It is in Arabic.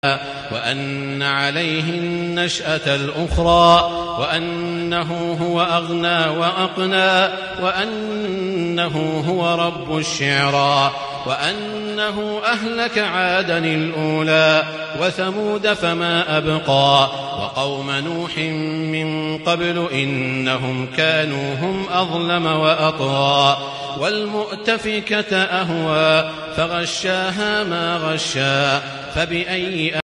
وأن عليه النشأة الأخرى وأنه هو أغنى وأقنى وأنه هو رب الشعرى وأنه أهلك عادا الأولى وثمود فما أبقى وقوم نوح من قبل إنهم كانوا هم أظلم وأطغى والمؤتفكة أهوى فغشاها ما غشا فبأي